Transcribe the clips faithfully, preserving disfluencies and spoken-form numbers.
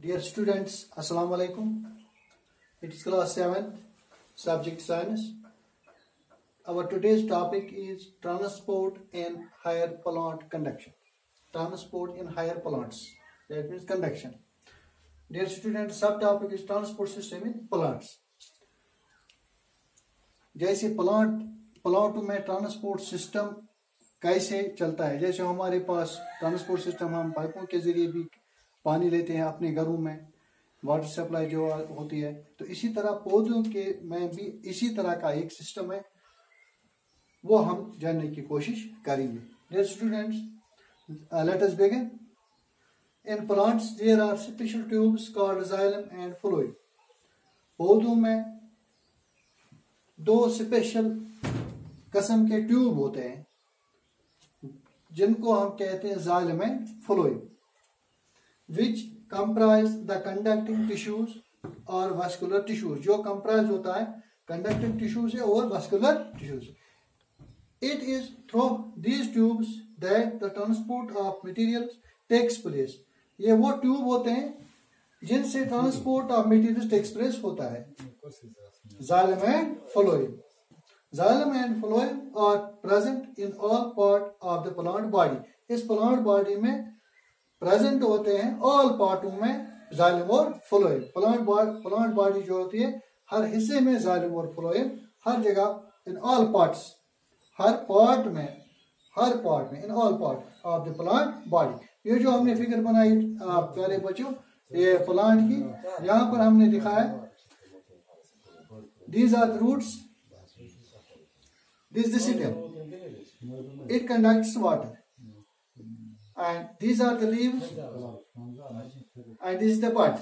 Dear students, Assalamu alaikum. It is class seventh, subject science. Our today's topic is transport in higher plant conduction. Transport in higher plants. That means conduction. Dear students, subtopic is transport system in plants. जैसे plant प्लांटों में transport system कैसे चलता है, जैसे हमारे पास transport system हम पाइपों के जरिए भी पानी लेते हैं अपने घरों में, वाटर सप्लाई जो होती है, तो इसी तरह पौधों के में भी इसी तरह का एक सिस्टम है, वो हम जानने की कोशिश करेंगे. Dear students, uh, let us begin. In plants there are special tubes called xylem and phloem. पौधों में दो स्पेशल किस्म के ट्यूब होते हैं जिनको हम कहते हैं xylem and phloem, which comprise the conducting tissues or vascular tissues. जो comprise होता है conducting tissues है और vascular tissues. It is through these tubes that the transport of materials takes place. ये वो ट्यूब होते हैं जिनसे transport of materials takes place होता है. Xylem and phloem. Xylem and phloem are present in all part of the plant body. इस plant body में present होते हैं all पार्टों में xylem और phloem. Plant plant body जो होती है हर हिस्से में xylem और phloem, हर जगह in all parts, हर पार्ट में हर पार्ट में in all part of the plant body. ये जो हमने फिगर बनाई प्यारे बच्चों, ये प्लांट की, यहाँ पर हमने दिखाया these are the roots, this is the stem, it conducts water, and these are the leaves, and this is the bud.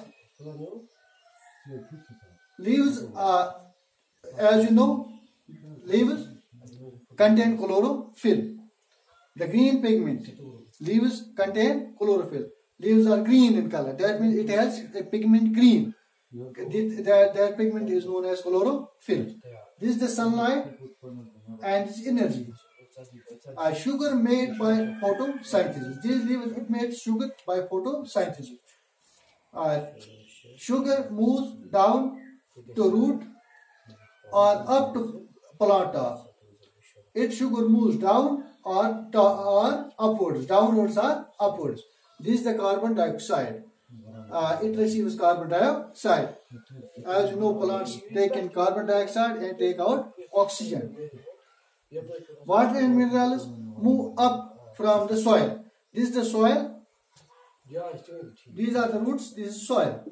Leaves are, as you know, leaves contain chlorophyll, the green pigment. Leaves contain chlorophyll. Leaves are green in color. That means it has a pigment green. That, that pigment is known as chlorophyll. This is the sunlight and its energy. A sugar made by photosynthesis. These leaves, it makes sugar by photosynthesis. Uh, sugar moves down to root or up to plant top. Its sugar moves down or, or upwards. Downwards or upwards. This is the carbon dioxide. Uh, it receives carbon dioxide. As you know, plants take in carbon dioxide and take out oxygen. Water and minerals move up from the soil. This is the soil. These are the roots. This is soil.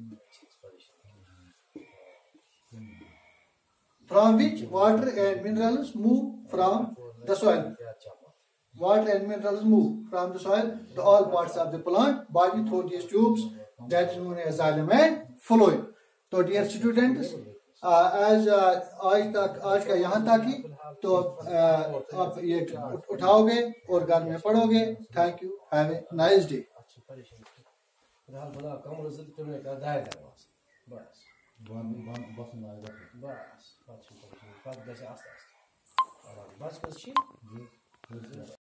From which water and minerals move from the soil. Water and minerals move from the soil to all parts of the plant body through these tubes, that is known as xylem and phloem. So dear students, uh, as uh, आज तक आज का यहाँ तक ही, तो uh, आप ये उठाओगे और घर में पढ़ोगे. Thank you. Have a nice day.